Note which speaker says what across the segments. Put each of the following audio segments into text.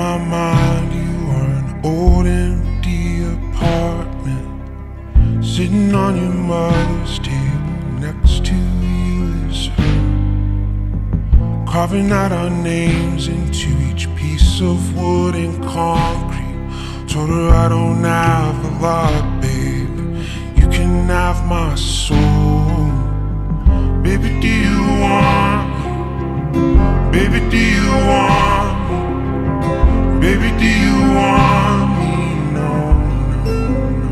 Speaker 1: my mind, you are an old empty apartment, sitting on your mother's table. Next to you is her, carving out our names into each piece of wood and concrete. Told her I don't have a lot, babe, you can have my soul. Baby, do you want me? Baby, do you want me? Baby, do you want me? No, no, no.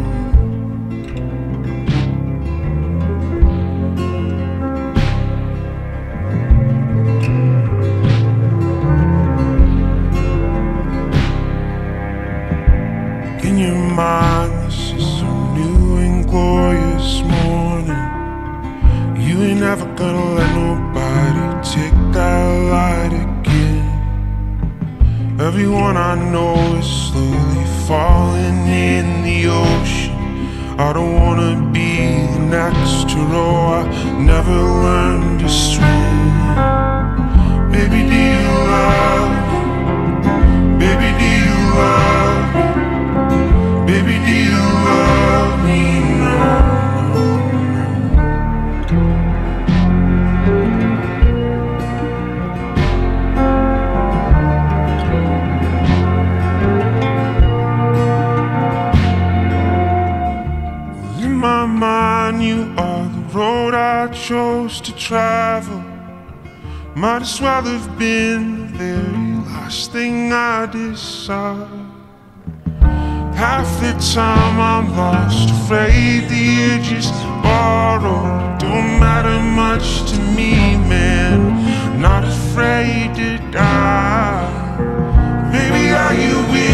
Speaker 1: In your mind, this is some new and glorious morning. You ain't never gonna let nobody take that light again. Everyone I know is slowly falling in the ocean. I don't wanna be the next to row. I never learned to swim. Baby, do you love me? Baby, do you love me? Baby, do you love me? No. My mind, you are the road I chose to travel. Might as well have been the very last thing I decide. Half the time I'm lost, afraid the edges borrowed. Don't matter much to me, man, not afraid to die. Baby, are you with